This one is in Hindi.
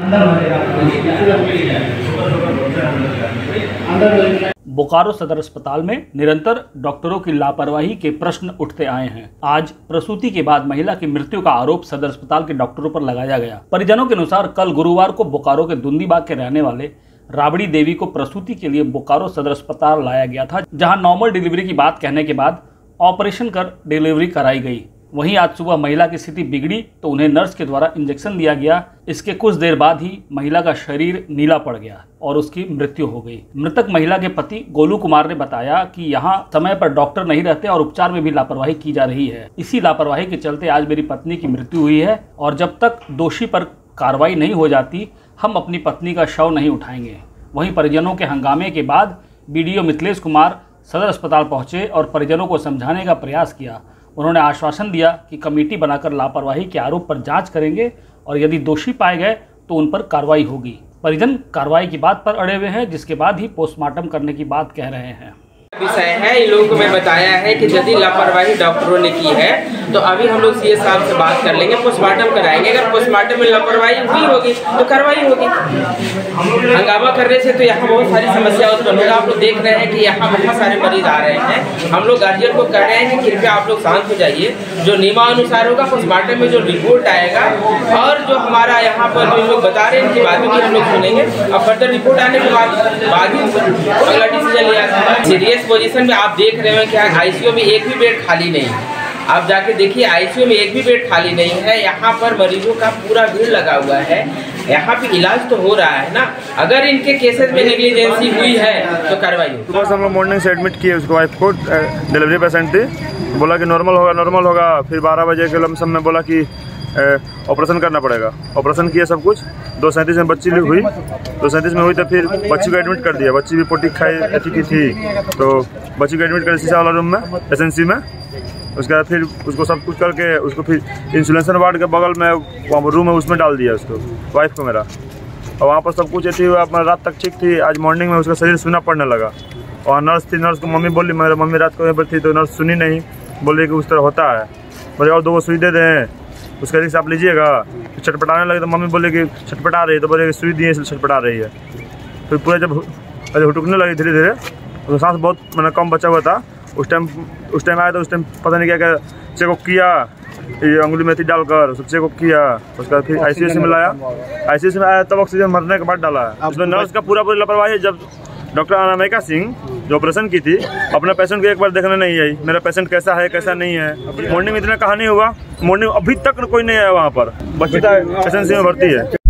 बोकारो सदर अस्पताल में निरंतर डॉक्टरों की लापरवाही के प्रश्न उठते आए हैं। आज प्रसूति के बाद महिला की मृत्यु का आरोप सदर अस्पताल के डॉक्टरों पर लगाया गया। परिजनों के अनुसार कल गुरुवार को बोकारो के दुंदीबाग के रहने वाले राबड़ी देवी को प्रसूति के लिए बोकारो सदर अस्पताल लाया गया था, जहां नॉर्मल डिलीवरी की बात कहने के बाद ऑपरेशन कर डिलीवरी कराई गई। वहीं आज सुबह महिला की स्थिति बिगड़ी तो उन्हें नर्स के द्वारा इंजेक्शन दिया गया। इसके कुछ देर बाद ही महिला का शरीर नीला पड़ गया और उसकी मृत्यु हो गई। मृतक महिला के पति गोलू कुमार ने बताया कि यहाँ समय पर डॉक्टर नहीं रहते और उपचार में भी लापरवाही की जा रही है। इसी लापरवाही के चलते आज मेरी पत्नी की मृत्यु हुई है और जब तक दोषी पर कार्रवाई नहीं हो जाती हम अपनी पत्नी का शव नहीं उठाएंगे। वहीं परिजनों के हंगामे के बाद बीडीओ मिथिलेश कुमार सदर अस्पताल पहुंचे और परिजनों को समझाने का प्रयास किया। उन्होंने आश्वासन दिया कि कमेटी बनाकर लापरवाही के आरोप पर जांच करेंगे और यदि दोषी पाए गए तो उन पर कार्रवाई होगी। परिजन कार्रवाई की बात पर अड़े हुए हैं, जिसके बाद ही पोस्टमार्टम करने की बात कह रहे हैं। विषय है इन लोगों को मैं बताया है कि यदि लापरवाही डॉक्टरों ने की है तो अभी हम लोग सीएस साहब से बात कर लेंगे, पोस्टमार्टम कराएंगे। अगर पोस्टमार्टम में लापरवाही हुई होगी तो कार्रवाई होगी। हंगामा करने से तो यहाँ बहुत सारी समस्या उत्पन्न होगा। आप लोग देख रहे हैं कि यहाँ बहुत सारे मरीज आ रहे हैं। हम लोग गार्जियन को कह रहे हैं कि कृपया आप लोग शांत हो जाइए। जो नियमानुसार होगा पोस्टमार्टम में जो रिपोर्ट आएगा और जो हमारा यहाँ पर जो लोग बता रहे हैं इनकी बातों की हम लोग सुनेंगे और फर्दर रिपोर्ट आने के बाद ही अगला डिसीजन लिया जाएगा। सीरियस पोजीशन में आप देख रहे हैं कि आईसीयू में एक भी बेड खाली नहीं। आप जाके देखिए आईसीयू में एक भी बेड खाली नहीं है। यहाँ पर मरीजों का पूरा भीड़ लगा हुआ है। यहाँ पे इलाज तो हो रहा है ना। अगर इनके केसेस में नेग्लिजेंसी हुई है तो कार्रवाई होगी। सुबह हम लोग मॉर्निंग से एडमिट किए उसको, वाइफ को। डिलीवरी पेशेंट थी, बोला कि नॉर्मल होगा। फिर 12 बजे के लमसम में बोला कि ऑपरेशन करना पड़ेगा। ऑपरेशन किया सब कुछ। 237 में बच्ची हुई, 237 में हुई तो फिर बच्ची को एडमिट कर दिया। बच्ची भी पोटी खाई की थी तो बच्ची को एडमिट कर शीशा वाला रूम में एसएनसी में। उसके बाद फिर उसको सब कुछ करके उसको फिर इंसुलेशन वार्ड के बगल में वहाँ रूम है उसमें डाल दिया उसको, वाइफ को मेरा। और वहाँ पर सब कुछ ऐसी हुआ, अपना रात तक ठीक थी। आज मॉर्निंग में उसका शरीर सूना पड़ने लगा और नर्स थी, नर्स को मम्मी बोली, मेरा मम्मी रात को यहाँ पर थी तो नर्स सुनी नहीं, बोली कि उस तरह होता है। बोले और 2 सुई दे दें, उसका रिक्स आप लीजिएगा। तो छटपटाने लगे तो मम्मी बोले कि छटपटा रही है, तो बोले कि सुई दिए इसलिए छटपटा रही है। फिर पूरा जब हुटकने लगी धीरे धीरे, तो सांस बहुत मैंने कम बचा हुआ था। उस टाइम आया तो उस टाइम पता नहीं क्या चेकअप किया, ये अंगुली में थी डालकर सब चेकअप किया। उसका फिर आईसीयू में लाया। आईसीयू में आया तब ऑक्सीजन मरने के बाद डाला। उसमें नर्स का पूरा लापरवाही है। जब डॉक्टर अनामिका सिंह जो ऑपरेशन की थी अपना पेशेंट को एक बार देखने नहीं आई, मेरा पेशेंट कैसा है कैसा नहीं है। मॉर्निंग में इतना कहानी हुआ, मॉर्निंग अभी तक कोई नहीं आया वहाँ पर। बच्ची एसएनसी में भर्ती है।